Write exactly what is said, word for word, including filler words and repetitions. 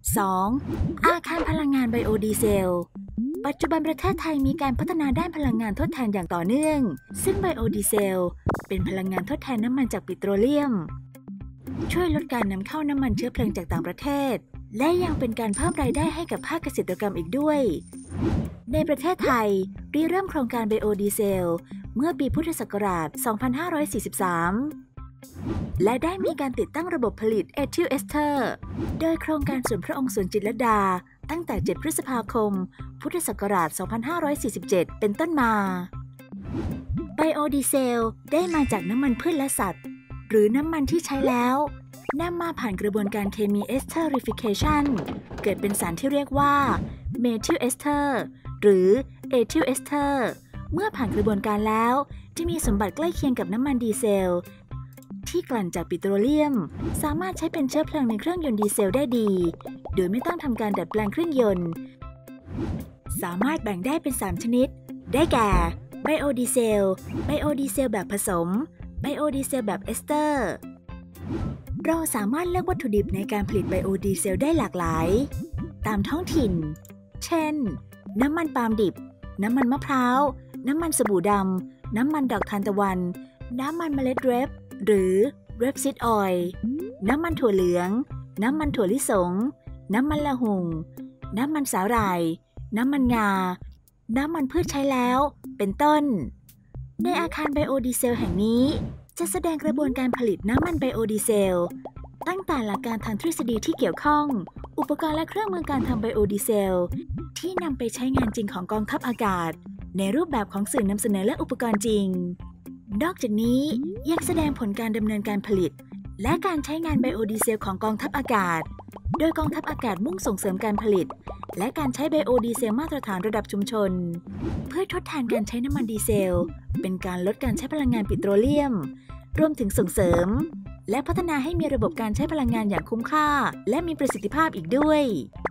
สอง. อาคารพลังงานไบโอดีเซลปัจจุบันประเทศไทยมีการพัฒนาด้านพลังงานทดแทนอย่างต่อเนื่องซึ่งไบโอดีเซลเป็นพลังงานทดแทนน้ำมันจากปิโตรเลียมช่วยลดการนำเข้าน้ำมันเชื้อเพลิงจากต่างประเทศและยังเป็นการเพิ่มรายได้ให้กับภาคเกษตรกรรมอีกด้วยในประเทศไทยริเริ่มโครงการไบโอดีเซลเมื่อปีพุทธศักราช สองพันห้าร้อยสี่สิบสาม และได้มีการติดตั้งระบบผลิตเอทิลเอสเตอร์โดยโครงการส่วนพระองค์สวนจิตรลดาตั้งแต่ เจ็ด พฤษภาคม พุทธศักราช สองพันห้าร้อยสี่สิบเจ็ด เป็นต้นมาไบโอดีเซลได้มาจากน้ำมันพืชและสัตว์หรือน้ำมันที่ใช้แล้วนำมาผ่านกระบวนการเคมีเอสเทอริฟิเคชันเกิดเป็นสารที่เรียกว่าเมทิลเอสเตอร์หรือเอทิลเอสเตอร์เมื่อผ่านกระบวนการแล้วจะมีสมบัติใกล้เคียงกับน้ำมันดีเซลที่กลั่นจากปิโตรเลียมสามารถใช้เป็นเชื้อเพลิงในเครื่องยนต์ดีเซลได้ดีโดยไม่ต้องทำการดัดแปลงเครื่องยนต์สามารถแบ่งได้เป็นสามชนิดได้แก่ไบโอดีเซลไบโอดีเซลแบบผสมไบโอดีเซลแบบเอสเตอร์เราสามารถเลือกวัตถุดิบในการผลิตไบโอดีเซลได้หลากหลายตามท้องถิ่นเช่นน้ำมันปาล์มดิบน้ำมันมะพร้าวน้ำมันสบู่ดำน้ำมันดอกทานตะวันน้ำมันเมล็ดเรปหรือ rapeseed oil น้ำมันถั่วเหลืองน้ำมันถั่วลิสงน้ำมันละหุ่งน้ำมันสาหร่ายน้ำมันงาน้ำมันพืชใช้แล้วเป็นต้นในอาคารไบโอดีเซลแห่งนี้จะแสดงกระบวนการผลิตน้ำมันไบโอดีเซลตั้งแต่หลักการทางทฤษฎีที่เกี่ยวข้องอุปกรณ์และเครื่องมือการทำไบโอดีเซลที่นำไปใช้งานจริงของกองทัพอากาศในรูปแบบของสื่อนำเสนอและอุปกรณ์จริงนอกจากนี้ยังแสดงผลการดำเนินการผลิตและการใช้งานไบโอดีเซลของกองทัพอากาศโดยกองทัพอากาศมุ่งส่งเสริมการผลิตและการใช้ไบโอดีเซลมาตรฐานระดับชุมชนเพื่อทดแทนการใช้น้ำมันดีเซลเป็นการลดการใช้พลังงานปิโตรเลียมรวมถึงส่งเสริมและพัฒนาให้มีระบบการใช้พลังงานอย่างคุ้มค่าและมีประสิทธิภาพอีกด้วย